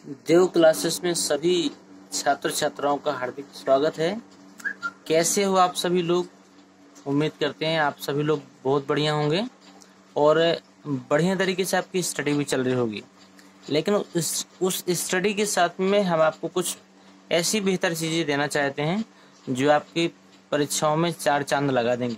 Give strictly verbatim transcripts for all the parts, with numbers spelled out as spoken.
देव classes में सभी छात्र छात्राओं का हार्दिक स्वागत है। कैसे हो आप सभी लोग? उम्मीद करते हैं आप सभी लोग बहुत बढ़िया होंगे और बढ़िया तरीके से आपकी स्टडी भी चल रही होगी। लेकिन उस उस स्टडी के साथ में हम आपको कुछ ऐसी बेहतर चीज़ें देना चाहते हैं जो आपकी परीक्षाओं में चार चांद लगा देंगी।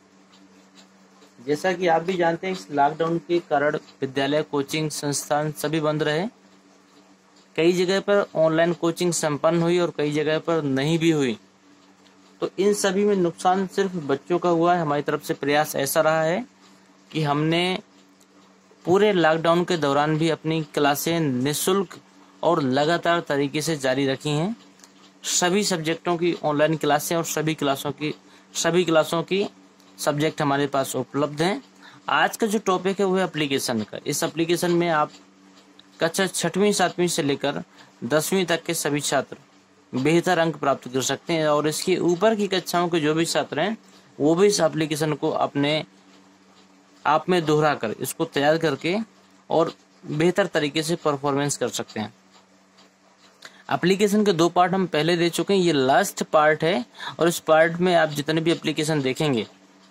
जैसा कि आप भी जानते हैं, इस लॉकडाउन के कारण विद्यालय, कोचिंग संस्थान सभी बंद रहे। कई जगह पर ऑनलाइन कोचिंग संपन्न हुई और कई जगह पर नहीं भी हुई। तो इन सभी में नुकसान सिर्फ बच्चों का हुआ है। हमारी तरफ से प्रयास ऐसा रहा है कि हमने पूरे लॉकडाउन के दौरान भी अपनी क्लासें निःशुल्क और लगातार तरीके से जारी रखी हैं। सभी सब्जेक्टों की ऑनलाइन क्लासें और सभी क्लासों की सभी क्लासों की सब्जेक्ट हमारे पास उपलब्ध हैं। आज का जो टॉपिक है वो है एप्लीकेशन का। इस एप्लीकेशन में आप कक्षा छठवीं सातवीं से लेकर दसवीं तक के सभी छात्र बेहतर अंक प्राप्त कर सकते हैं और इसके ऊपर की कक्षाओं के जो भी छात्र हैं वो भी इस एप्लीकेशन को अपने आप में दोहरा कर इसको तैयार करके और बेहतर तरीके से परफॉर्मेंस कर सकते हैं। एप्लीकेशन के दो पार्ट हम पहले दे चुके हैं, ये लास्ट पार्ट है और इस पार्ट में आप जितने भी एप्लीकेशन देखेंगे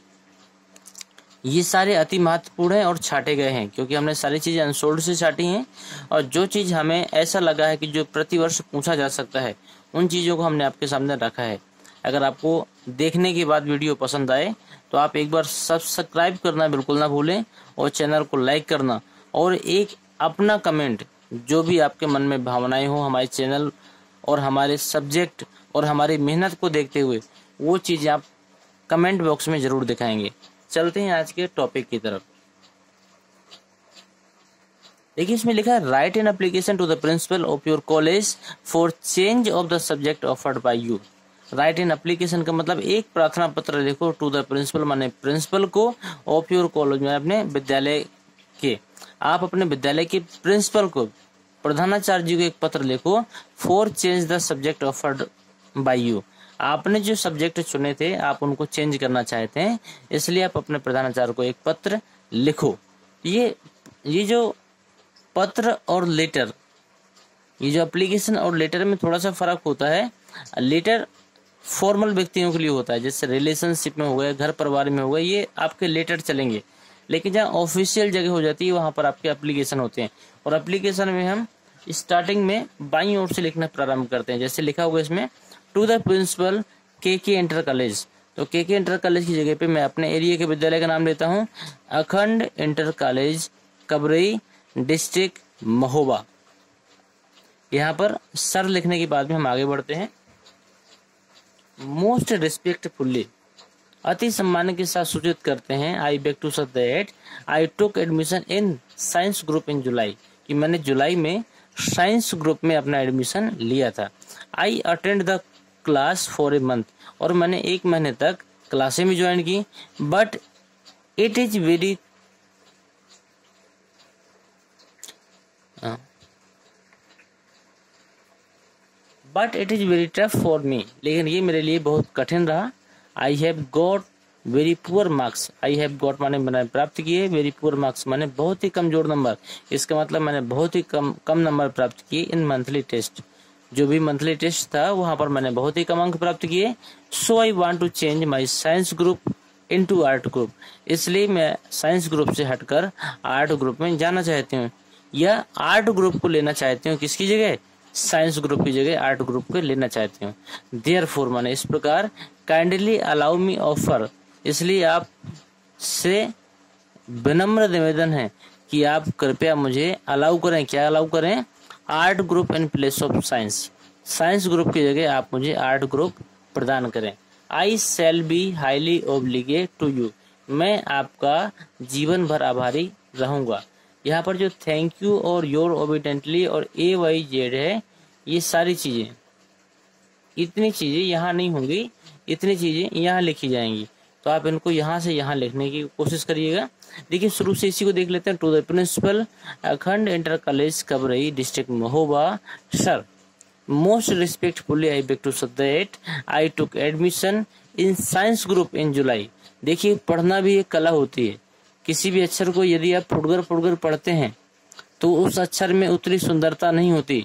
ये सारे अति महत्वपूर्ण हैं और छाटे गए हैं, क्योंकि हमने सारी चीज़ें अनसोल्ड से छाटी हैं और जो चीज़ हमें ऐसा लगा है कि जो प्रतिवर्ष पूछा जा सकता है उन चीज़ों को हमने आपके सामने रखा है। अगर आपको देखने के बाद वीडियो पसंद आए तो आप एक बार सब्सक्राइब करना बिल्कुल ना भूलें और चैनल को लाइक करना और एक अपना कमेंट, जो भी आपके मन में भावनाएं हो हमारे चैनल और हमारे सब्जेक्ट और हमारी मेहनत को देखते हुए वो चीज़ें आप कमेंट बॉक्स में ज़रूर दिखाएंगे। चलते हैं आज के टॉपिक की तरफ। देखिए, इसमें लिखा है write an application to the principal of your college for change of the subject offered by you. Write an application का मतलब एक प्रार्थना पत्र लिखो टू द प्रिंसिपल, माने प्रिंसिपल को, ऑफ योर कॉलेज में अपने विद्यालय के, आप अपने विद्यालय के प्रिंसिपल को, प्रधानाचार्य जी को एक पत्र लिखो for change the subject offered by you. आपने जो सब्जेक्ट चुने थे आप उनको चेंज करना चाहते हैं, इसलिए आप अपने प्रधानाचार्य को एक पत्र लिखो। ये ये जो पत्र और लेटर, ये जो एप्लीकेशन और लेटर में थोड़ा सा फर्क होता है। लेटर फॉर्मल व्यक्तियों के लिए होता है, जैसे रिलेशनशिप में हो गया, घर परिवार में हो गया, ये आपके लेटर चलेंगे। लेकिन जहाँ ऑफिशियल जगह हो जाती है वहाँ पर आपके एप्लीकेशन होते हैं। और एप्लीकेशन में हम स्टार्टिंग में बाईं ओर से लिखना प्रारंभ करते हैं। जैसे लिखा होगा इसमें टू द प्रिंसिपल के के इंटर कॉलेज, तो के के इंटर कॉलेज की जगह पे मैं अपने एरिया के विद्यालय का नाम लेता हूँ, Akhand inter college Kabrai, district Mahoba. यहाँ पर सर लिखने के बाद में हम आगे बढ़ते हैं। मोस्ट रिस्पेक्टफुली, अति सम्मान के साथ सूचित करते हैं, आई बेग टू सट that I took admission in science group in July, कि मैंने जुलाई में साइंस ग्रुप में अपना एडमिशन लिया था। I attend the class for a month, और मैंने एक महीने तक क्लासें भी ज्वाइन की। But it is very but it is very tough for me, लेकिन ये मेरे लिए बहुत कठिन रहा। I have got very poor marks, I have got माने मैंने प्राप्त किए, वेरी पुअर मार्क्स माने बहुत ही कमजोर नंबर। इसका मतलब मैंने बहुत ही कम कम नंबर प्राप्त किए इन मंथली टेस्ट, जो भी मंथली टेस्ट था वहां पर मैंने बहुत ही कम अंक प्राप्त किए। So I want to change my science group into art group, इसलिए मैं साइंस ग्रुप से हटकर आर्ट ग्रुप में जाना चाहती हूँ, या आर्ट ग्रुप को लेना चाहती हूँ। किसकी जगह? साइंस ग्रुप की जगह आर्ट ग्रुप को लेना चाहती हूँ। देयरफॉर माने इस प्रकार, काइंडली अलाउ मी ऑफर, इसलिए आप से विनम्र निवेदन है कि आप कृपया मुझे अलाउ करें। क्या अलाउ करें? Art group in place of science, science group की जगह आप मुझे आर्ट ग्रुप प्रदान करें। I shall be highly obligate to you, मैं आपका जीवन भर आभारी रहूंगा। यहाँ पर जो थैंक यू और योर ओबिडेंटली और ए वाई जेड है, ये सारी चीजें, इतनी चीजें यहाँ नहीं होंगी, इतनी चीजें यहाँ लिखी जाएंगी। तो आप इनको यहाँ से यहाँ लिखने की कोशिश करिएगा। देखिए, शुरू से इसी को देख लेते हैं। To the principal Akhand inter college Kabrai, district Mahoba, sir most respectfully I beg to सट that I took admission in science group in July. देखिए, पढ़ना भी एक कला होती है। किसी भी अक्षर को यदि आप फुटकर फुटकर पढ़ते हैं तो उस अक्षर में उतनी सुंदरता नहीं होती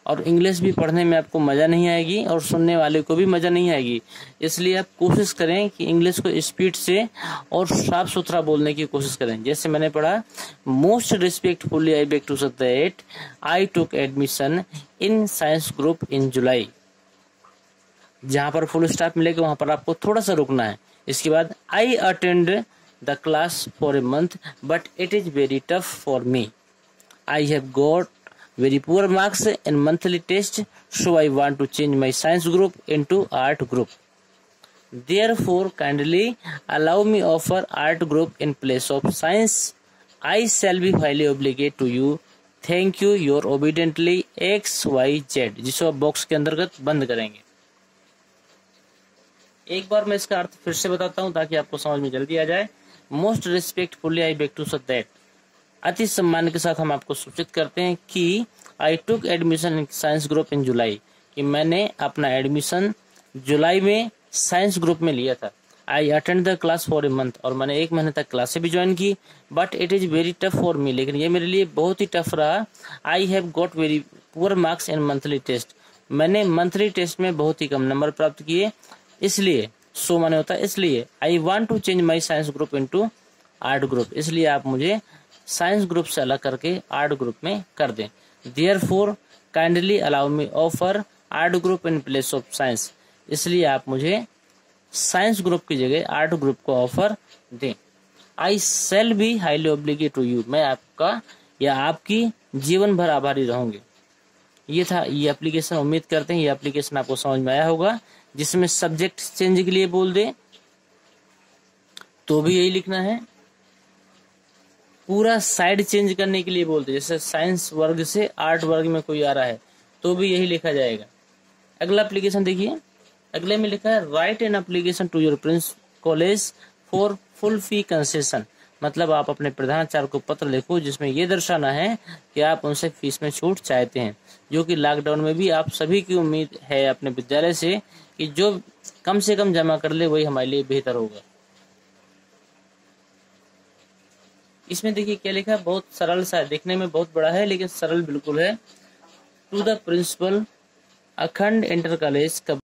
और इंग्लिश भी पढ़ने में आपको मज़ा नहीं आएगी और सुनने वाले को भी मज़ा नहीं आएगी। इसलिए आप कोशिश करें कि इंग्लिश को स्पीड से और साफ सुथरा बोलने की कोशिश करें। जैसे मैंने पढ़ा, most respectfully I beg to say that I took admission in science group in July. जहाँ पर फुल स्टॉप मिलेगा वहाँ पर आपको थोड़ा सा रुकना है। इसके बाद I attend the class for a month but it is very tough for me. I have got very poor marks in monthly test, so I want to change my science group into art group. Therefore, kindly allow me offer art group in place of science. I shall be highly obligated to you. Thank you. Your obediently X Y Z, जिसको आप box के अंतर्गत बंद करेंगे। एक बार मैं इसका अर्थ फिर से बताता हूँ ताकि आपको समझ में जल्दी आ जाए। Most respectfully I beg to say that, अति सम्मान के साथ हम आपको सूचित करते हैं कि I took admission in science group in July, कि मैंने अपना एडमिशन जुलाई में साइंस ग्रुप में लिया था। I attend the class for a month, और मैंने एक महीने तक क्लासें भी ज्वाइन की। But it is very tough for me, लेकिन ये मेरे लिए बहुत ही टफ रहा। I have got very poor marks in monthly test, मैंने मंथली टेस्ट में बहुत ही कम नंबर प्राप्त किए। इसलिए सो माने होता है इसलिए। I want to change my science group into art group, इसलिए आप मुझे साइंस ग्रुप से अलग करके आर्ट ग्रुप में कर दें। Therefore kindly allow me offer art group in place of science, इसलिए आप मुझे साइंस ग्रुप की जगह आर्ट ग्रुप को ऑफर दें। I shall be highly obligated to you, मैं आपका या आपकी जीवन भर आभारी रहूंगी। ये था ये एप्लीकेशन। उम्मीद करते हैं ये एप्लीकेशन आपको समझ में आया होगा। जिसमें सब्जेक्ट चेंज के लिए बोल दे तो भी यही लिखना है, पूरा साइड चेंज करने के लिए बोलते, जैसे साइंस वर्ग से आर्ट वर्ग में कोई आ रहा है तो भी यही लिखा जाएगा। अगला एप्लीकेशन देखिए, अगले में लिखा है write an application to your prince college for full fee concession, मतलब आप अपने प्रधानाचार्य को पत्र लिखो जिसमें ये दर्शाना है कि आप उनसे फीस में छूट चाहते हैं, जो कि लॉकडाउन में भी आप सभी की उम्मीद है अपने विद्यालय से कि जो कम से कम जमा कर ले वही हमारे लिए बेहतर होगा। इसमें देखिए क्या लिखा है, बहुत सरल सा है, देखने में बहुत बड़ा है लेकिन सरल बिल्कुल है। To the principal Akhand inter college